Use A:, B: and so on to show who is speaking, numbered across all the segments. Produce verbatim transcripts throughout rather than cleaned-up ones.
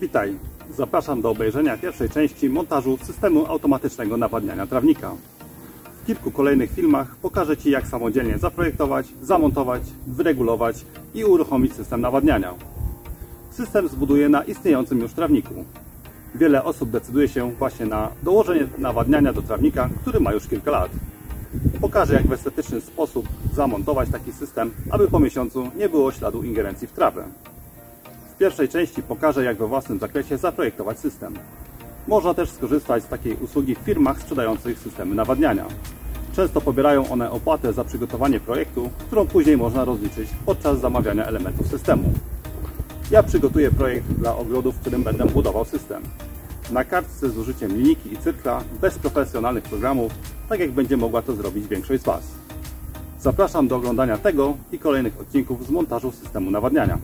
A: Witaj, zapraszam do obejrzenia pierwszej części montażu systemu automatycznego nawadniania trawnika. W kilku kolejnych filmach pokażę Ci, jak samodzielnie zaprojektować, zamontować, wyregulować i uruchomić system nawadniania. System zbuduję na istniejącym już trawniku. Wiele osób decyduje się właśnie na dołożenie nawadniania do trawnika, który ma już kilka lat. Pokażę, jak w estetyczny sposób zamontować taki system, aby po miesiącu nie było śladu ingerencji w trawę. W pierwszej części pokażę, jak we własnym zakresie zaprojektować system. Można też skorzystać z takiej usługi w firmach sprzedających systemy nawadniania. Często pobierają one opłatę za przygotowanie projektu, którą później można rozliczyć podczas zamawiania elementów systemu. Ja przygotuję projekt dla ogrodu, w którym będę budował system. Na kartce z użyciem linijki i cyrkla, bez profesjonalnych programów, tak jak będzie mogła to zrobić większość z Was. Zapraszam do oglądania tego i kolejnych odcinków z montażu systemu nawadniania.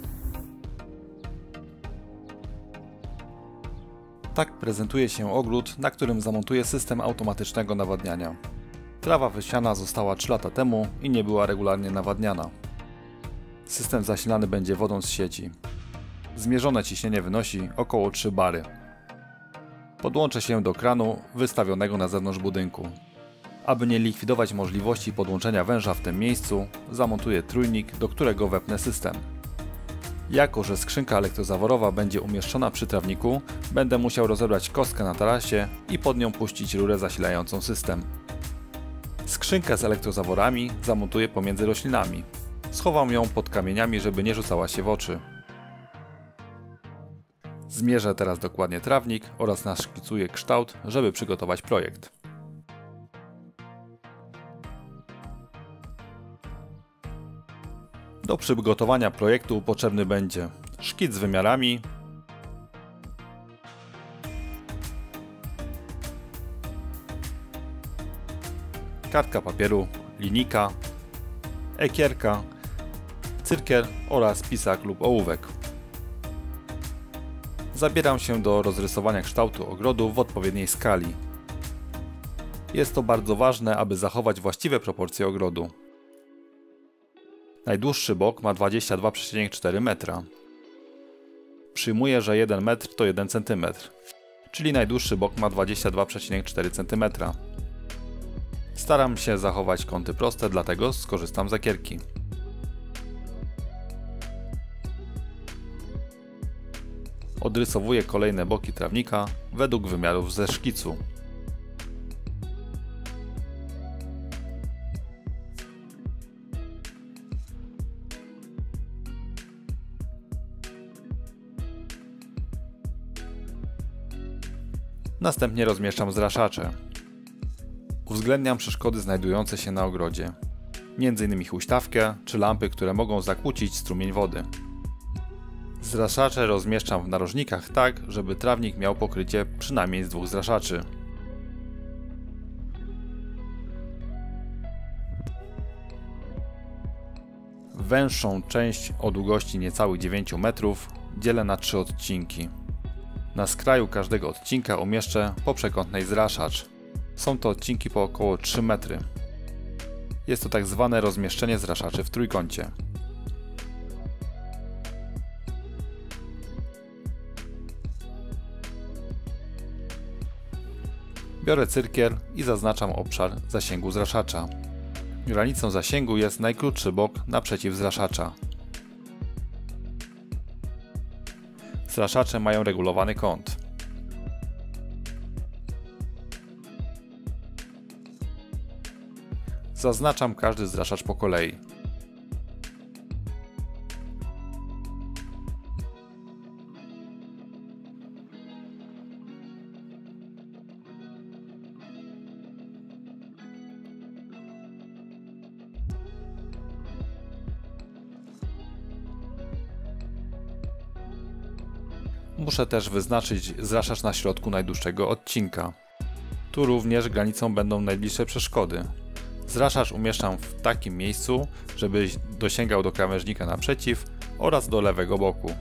B: Tak prezentuje się ogród, na którym zamontuję system automatycznego nawadniania. Trawa wysiana została trzy lata temu i nie była regularnie nawadniana. System zasilany będzie wodą z sieci. Zmierzone ciśnienie wynosi około trzy bary. Podłączę się do kranu wystawionego na zewnątrz budynku. Aby nie likwidować możliwości podłączenia węża w tym miejscu, zamontuję trójnik, do którego wepnę system. Jako że skrzynka elektrozaworowa będzie umieszczona przy trawniku, będę musiał rozebrać kostkę na tarasie i pod nią puścić rurę zasilającą system. Skrzynkę z elektrozaworami zamontuję pomiędzy roślinami. Schowam ją pod kamieniami, żeby nie rzucała się w oczy. Zmierzę teraz dokładnie trawnik oraz naszkicuję kształt, żeby przygotować projekt. Do przygotowania projektu potrzebny będzie szkic z wymiarami, kartka papieru, linijka, ekierka, cyrkiel oraz pisak lub ołówek. Zabieram się do rozrysowania kształtu ogrodu w odpowiedniej skali. Jest to bardzo ważne, aby zachować właściwe proporcje ogrodu. Najdłuższy bok ma dwadzieścia dwa przecinek cztery metra. Przyjmuję, że jeden metr to jeden centymetr, czyli najdłuższy bok ma dwadzieścia dwa przecinek cztery centymetra. Staram się zachować kąty proste, dlatego skorzystam z ekierki. Odrysowuję kolejne boki trawnika według wymiarów ze szkicu. Następnie rozmieszczam zraszacze. Uwzględniam przeszkody znajdujące się na ogrodzie, między innymi huśtawkę czy lampy, które mogą zakłócić strumień wody. Zraszacze rozmieszczam w narożnikach tak, żeby trawnik miał pokrycie przynajmniej z dwóch zraszaczy. Węższą część o długości niecałych dziewięciu metrów dzielę na trzy odcinki. Na skraju każdego odcinka umieszczę poprzekątnej zraszacz. Są to odcinki po około trzy metry. Jest to tak zwane rozmieszczenie zraszaczy w trójkącie. Biorę cyrkiel i zaznaczam obszar zasięgu zraszacza. Granicą zasięgu jest najkrótszy bok naprzeciw zraszacza. Zraszacze mają regulowany kąt. Zaznaczam każdy zraszacz po kolei. Muszę też wyznaczyć zraszacz na środku najdłuższego odcinka. Tu również granicą będą najbliższe przeszkody. Zraszacz umieszczam w takim miejscu, żeby dosięgał do krawężnika naprzeciw oraz do lewego boku.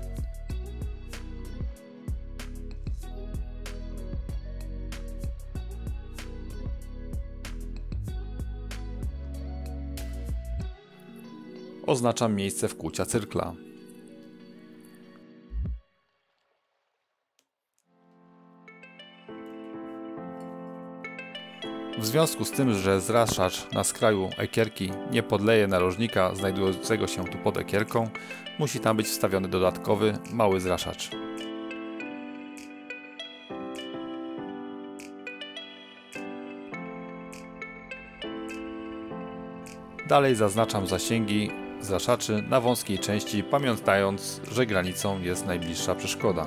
B: Oznaczam miejsce wkłucia cyrkla. W związku z tym, że zraszacz na skraju ekierki nie podleje narożnika znajdującego się tu pod ekierką, musi tam być wstawiony dodatkowy, mały zraszacz. Dalej zaznaczam zasięgi zraszaczy na wąskiej części, pamiętając, że granicą jest najbliższa przeszkoda.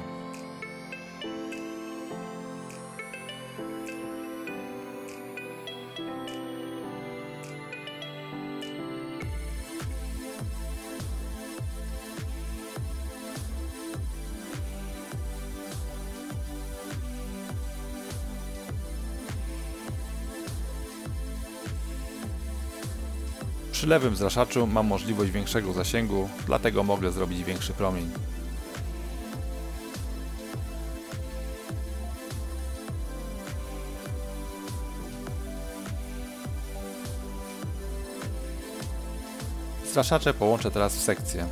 B: Przy lewym zraszaczu mam możliwość większego zasięgu, dlatego mogę zrobić większy promień. Zraszacze połączę teraz w sekcję.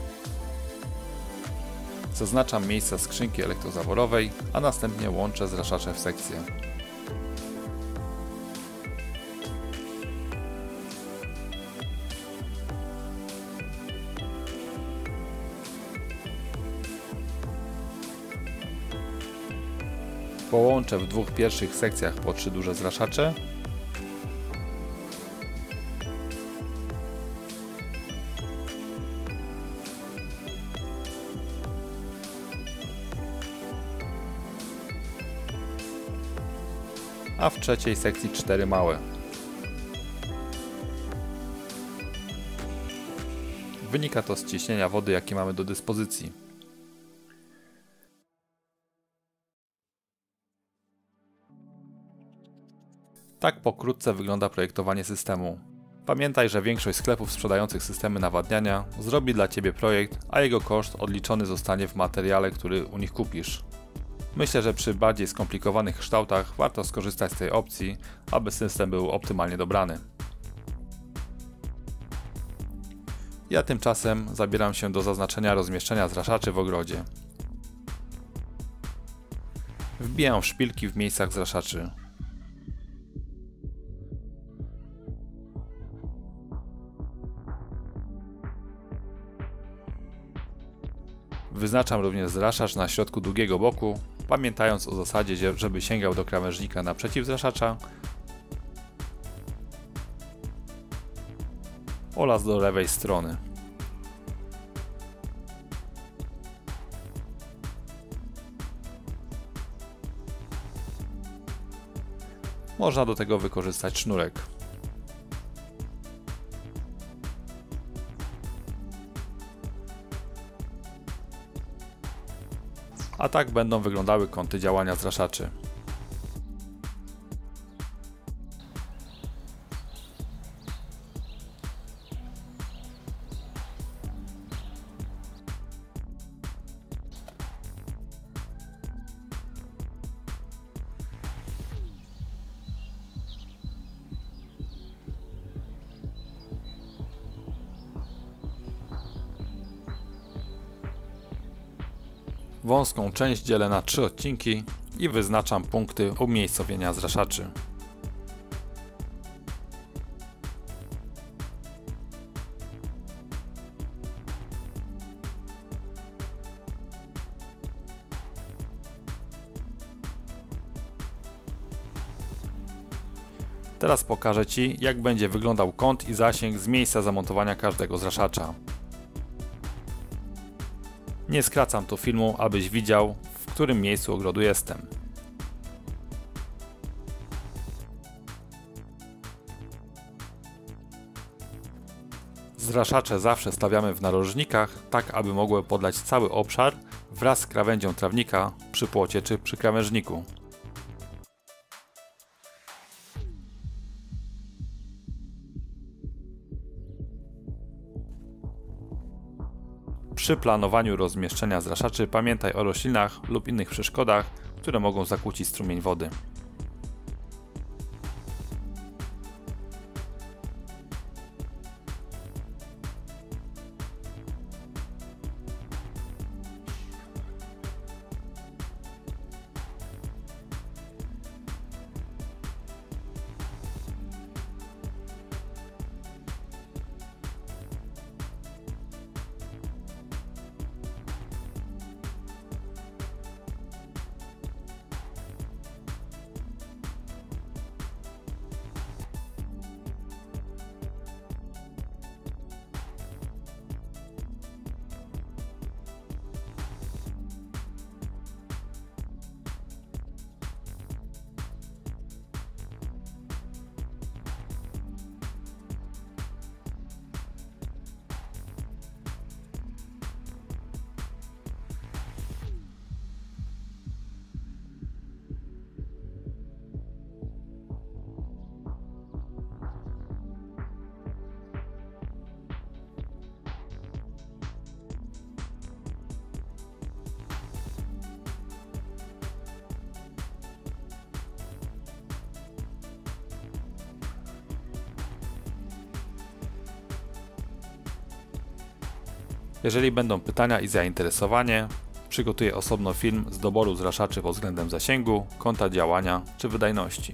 B: Zaznaczam miejsca skrzynki elektrozaworowej, a następnie łączę zraszacze w sekcję. Połączę w dwóch pierwszych sekcjach po trzy duże zraszacze. A w trzeciej sekcji cztery małe. Wynika to z ciśnienia wody, jakie mamy do dyspozycji. Tak pokrótce wygląda projektowanie systemu. Pamiętaj, że większość sklepów sprzedających systemy nawadniania zrobi dla Ciebie projekt, a jego koszt odliczony zostanie w materiale, który u nich kupisz. Myślę, że przy bardziej skomplikowanych kształtach warto skorzystać z tej opcji, aby system był optymalnie dobrany. Ja tymczasem zabieram się do zaznaczenia rozmieszczenia zraszaczy w ogrodzie. Wbijam szpilki w miejscach zraszaczy. Wyznaczam również zraszacz na środku długiego boku, pamiętając o zasadzie, żeby sięgał do krawężnika naprzeciw zraszacza oraz do lewej strony. Można do tego wykorzystać sznurek. A tak będą wyglądały kąty działania zraszaczy. Wąską część dzielę na trzy odcinki i wyznaczam punkty umiejscowienia zraszaczy. Teraz pokażę Ci, jak będzie wyglądał kąt i zasięg z miejsca zamontowania każdego zraszacza. Nie skracam tu filmu, abyś widział, w którym miejscu ogrodu jestem. Zraszacze zawsze stawiamy w narożnikach, tak aby mogły podlać cały obszar wraz z krawędzią trawnika przy płocie czy przy krawężniku. Przy planowaniu rozmieszczenia zraszaczy pamiętaj o roślinach lub innych przeszkodach, które mogą zakłócić strumień wody. Jeżeli będą pytania i zainteresowanie, przygotuję osobno film z doboru zraszaczy pod względem zasięgu, kąta działania czy wydajności.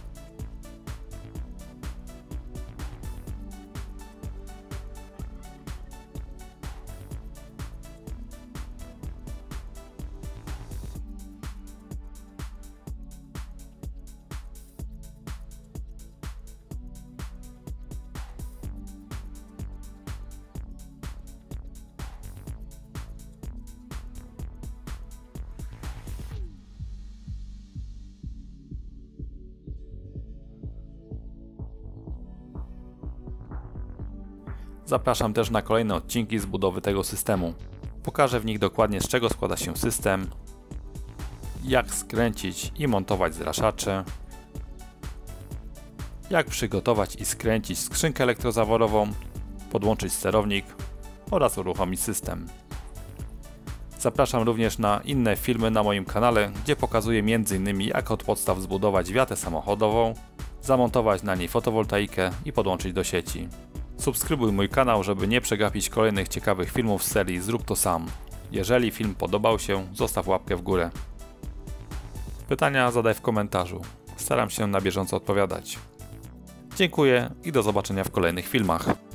B: Zapraszam też na kolejne odcinki z budowy tego systemu. Pokażę w nich dokładnie, z czego składa się system, jak skręcić i montować zraszacze, jak przygotować i skręcić skrzynkę elektrozaworową, podłączyć sterownik oraz uruchomić system. Zapraszam również na inne filmy na moim kanale, gdzie pokazuję między innymi jak od podstaw zbudować wiatę samochodową, zamontować na niej fotowoltaikę i podłączyć do sieci. Subskrybuj mój kanał, żeby nie przegapić kolejnych ciekawych filmów z serii Zrób to sam. Jeżeli film podobał się, zostaw łapkę w górę. Pytania zadaj w komentarzu. Staram się na bieżąco odpowiadać. Dziękuję i do zobaczenia w kolejnych filmach.